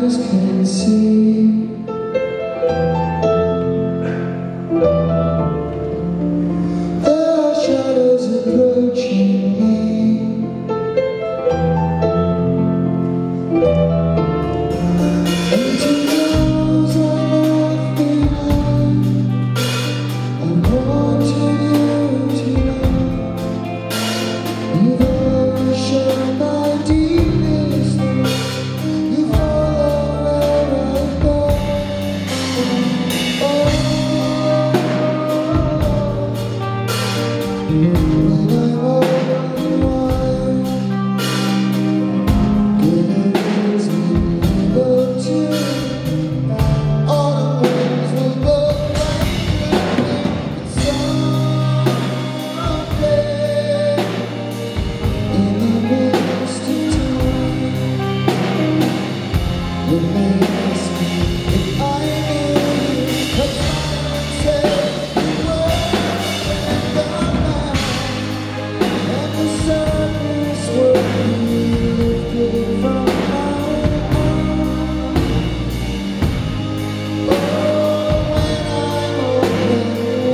eyes can see. There are shadows approaching me. And to those I left behind, I wanted you to know you've always shared my deepest thoughts. You follow where I go. When I'm old and wise, good news will go to. Autumn winds will blow right through someday. In the midst of time, it may ask me if I knew. But silence said you were the man, and the surface will be lifted from my heart. Oh, when I'm open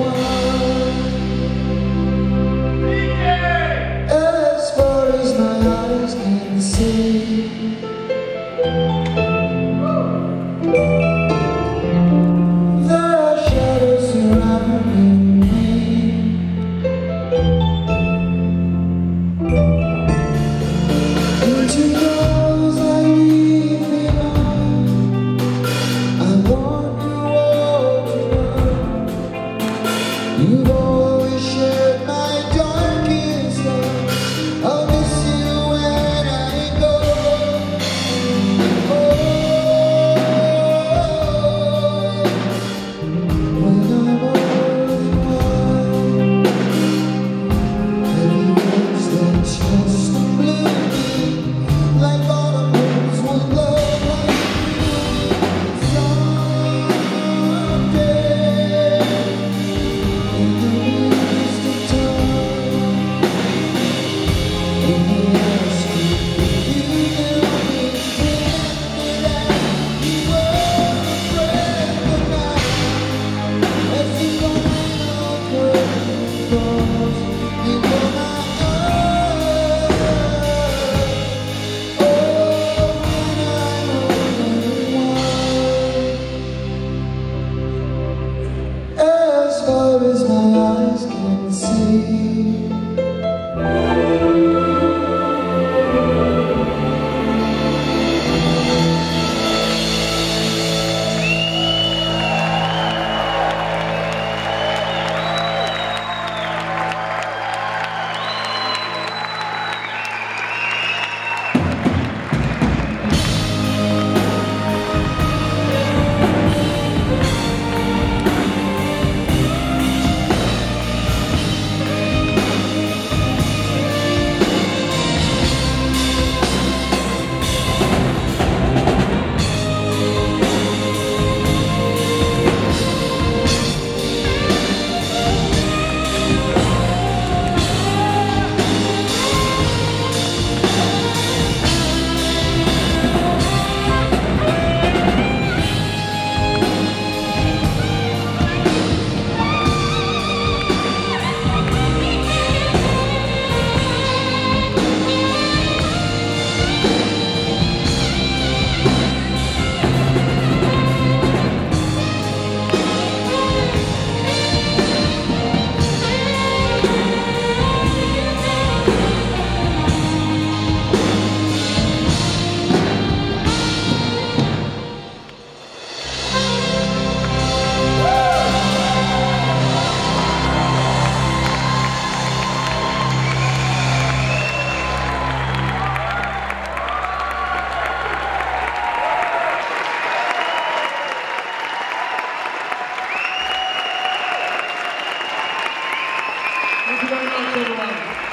wide, as far as my eyes can see. There are shadows surrounding me. And to those I leave behind, I want you all to know you've always shared my darkest hours. I'll miss you when I go. When I'm old and wide, heavy winds that just blew me like autumn winds will blow right through someday. In the midst of time, when they ask you if you knew me, pretend that you were a friend of mine. As the final curtain falls before my eyes, oh, when I'm old and wide, as far as my eyes can see. Thank you very much, everyone.